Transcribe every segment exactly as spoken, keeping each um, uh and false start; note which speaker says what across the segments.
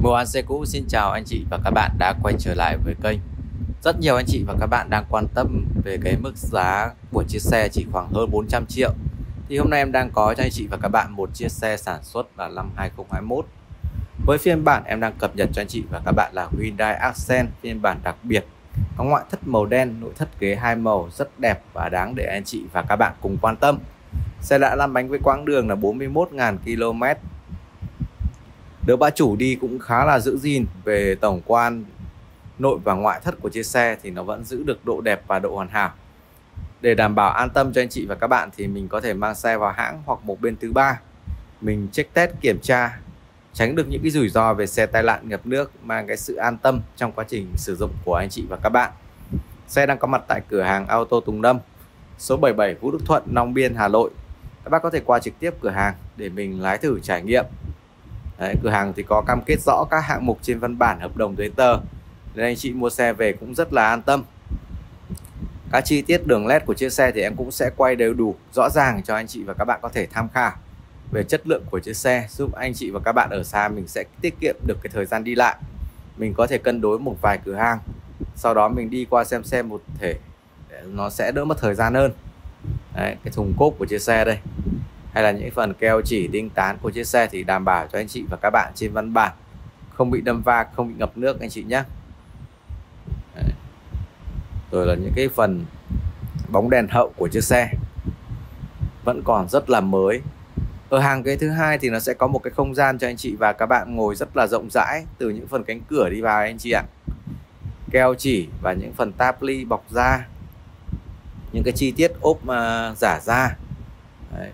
Speaker 1: Mua bán xe cũ xin chào anh chị và các bạn đã quay trở lại với kênh. Rất nhiều anh chị và các bạn đang quan tâm về cái mức giá của chiếc xe chỉ khoảng hơn bốn trăm triệu. Thì hôm nay em đang có cho anh chị và các bạn một chiếc xe sản xuất vào năm hai không hai mốt. Với phiên bản em đang cập nhật cho anh chị và các bạn là Hyundai Accent phiên bản đặc biệt. Có ngoại thất màu đen, nội thất ghế hai màu rất đẹp và đáng để anh chị và các bạn cùng quan tâm. Xe đã lăn bánh với quãng đường là bốn mươi mốt nghìn ki lô mét. Được bác chủ đi cũng khá là giữ gìn về tổng quan nội và ngoại thất của chiếc xe thì nó vẫn giữ được độ đẹp và độ hoàn hảo. Để đảm bảo an tâm cho anh chị và các bạn thì mình có thể mang xe vào hãng hoặc một bên thứ ba. Mình check test kiểm tra, tránh được những cái rủi ro về xe tai nạn ngập nước, mang cái sự an tâm trong quá trình sử dụng của anh chị và các bạn. Xe đang có mặt tại cửa hàng Auto Tùng Lâm, số bảy mươi bảy Vũ Đức Thuận, Long Biên, Hà Nội. Các bác có thể qua trực tiếp cửa hàng để mình lái thử trải nghiệm. Đấy, cửa hàng thì có cam kết rõ các hạng mục trên văn bản hợp đồng giấy tờ nên anh chị mua xe về cũng rất là an tâm. Các chi tiết đường led của chiếc xe thì em cũng sẽ quay đều đủ rõ ràng cho anh chị và các bạn có thể tham khảo về chất lượng của chiếc xe, giúp anh chị và các bạn ở xa mình sẽ tiết kiệm được cái thời gian đi lại. Mình có thể cân đối một vài cửa hàng, sau đó mình đi qua xem xe một thể để nó sẽ đỡ mất thời gian hơn. Đấy, cái thùng cốp của chiếc xe đây hay là những phần keo chỉ đinh tán của chiếc xe thì đảm bảo cho anh chị và các bạn trên văn bản không bị đâm va, không bị ngập nước anh chị nhé. Đấy. Rồi là những cái phần bóng đèn hậu của chiếc xe vẫn còn rất là mới. Ở hàng ghế thứ hai thì nó sẽ có một cái không gian cho anh chị và các bạn ngồi rất là rộng rãi, từ những phần cánh cửa đi vào anh chị ạ. Keo chỉ và những phần táp ly bọc da, những cái chi tiết ốp uh, giả da. Đấy.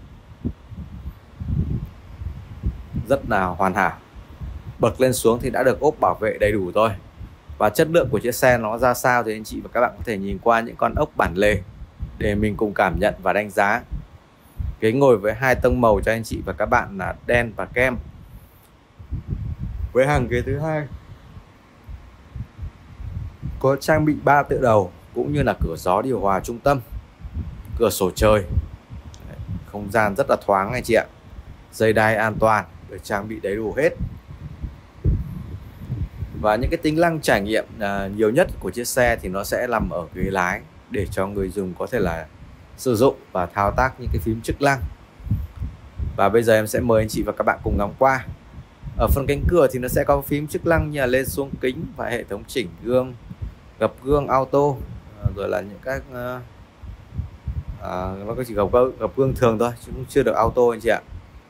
Speaker 1: Rất là hoàn hảo. Bật lên xuống thì đã được ốp bảo vệ đầy đủ rồi. Và chất lượng của chiếc xe nó ra sao thì anh chị và các bạn có thể nhìn qua những con ốc bản lề để mình cùng cảm nhận và đánh giá. Ghế ngồi với hai tông màu cho anh chị và các bạn là đen và kem. Với hàng ghế thứ hai có trang bị ba tựa đầu cũng như là cửa gió điều hòa trung tâm, cửa sổ trời. Không gian rất là thoáng anh chị ạ. Dây đai an toàn được trang bị đầy đủ hết. Và những cái tính năng trải nghiệm uh, nhiều nhất của chiếc xe thì nó sẽ nằm ở ghế lái, để cho người dùng có thể là sử dụng và thao tác những cái phím chức năng. Và bây giờ em sẽ mời anh chị và các bạn cùng ngắm qua. Ở phần cánh cửa thì nó sẽ có phím chức năng như là lên xuống kính và hệ thống chỉnh gương, gập gương auto, uh, rồi là những các uh, uh, nó có chỉ gập, gập gương thường thôi chứ cũng chưa được auto anh chị ạ.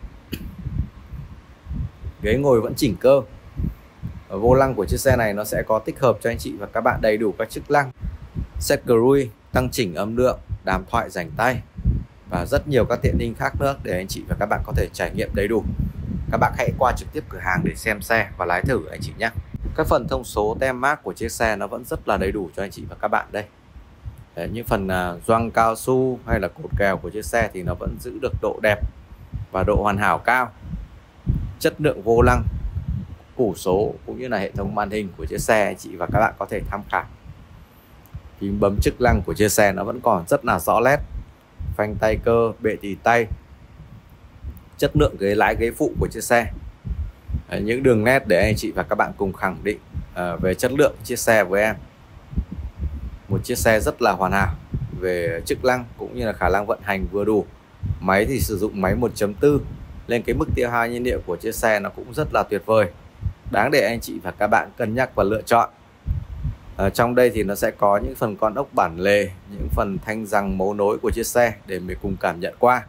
Speaker 1: Ghế ngồi vẫn chỉnh cơ. Ở vô lăng của chiếc xe này nó sẽ có tích hợp cho anh chị và các bạn đầy đủ các chức năng set cruise, tăng chỉnh âm lượng, đàm thoại rảnh tay và rất nhiều các tiện ích khác nữa để anh chị và các bạn có thể trải nghiệm đầy đủ. Các bạn hãy qua trực tiếp cửa hàng để xem xe và lái thử anh chị nhé. Các phần thông số tem mác của chiếc xe nó vẫn rất là đầy đủ cho anh chị và các bạn đây. Đấy, những phần uh, gioăng cao su hay là cột kèo của chiếc xe thì nó vẫn giữ được độ đẹp và độ hoàn hảo cao. Chất lượng vô lăng, củ số cũng như là hệ thống màn hình của chiếc xe anh chị và các bạn có thể tham khảo. Phím bấm chức năng của chiếc xe nó vẫn còn rất là rõ nét. Phanh tay cơ, bệ tì tay. Chất lượng ghế lái, ghế phụ của chiếc xe. Đấy, những đường nét để anh chị và các bạn cùng khẳng định uh, về chất lượng chiếc xe với em. Một chiếc xe rất là hoàn hảo về chức năng cũng như là khả năng vận hành vừa đủ. Máy thì sử dụng máy một chấm bốn, lên cái mức tiêu hao nhiên liệu của chiếc xe nó cũng rất là tuyệt vời, đáng để anh chị và các bạn cân nhắc và lựa chọn. Ở trong đây thì nó sẽ có những phần con ốc bản lề, những phần thanh rằng mấu nối của chiếc xe để mình cùng cảm nhận qua.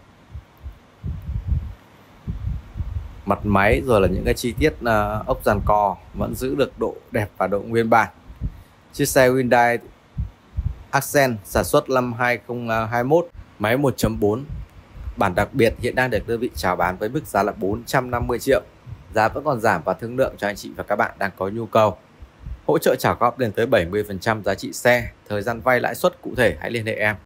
Speaker 1: Mặt máy rồi là những cái chi tiết uh, ốc dàn cò vẫn giữ được độ đẹp và độ nguyên bản. Chiếc xe Hyundai Accent sản xuất năm hai không hai mốt, máy một chấm bốn, bản đặc biệt hiện đang được đơn vị chào bán với mức giá là bốn trăm năm mươi triệu. Giá vẫn còn giảm và thương lượng cho anh chị và các bạn đang có nhu cầu. Hỗ trợ trả góp lên tới bảy mươi phần trăm giá trị xe. Thời gian vay lãi suất cụ thể hãy liên hệ em.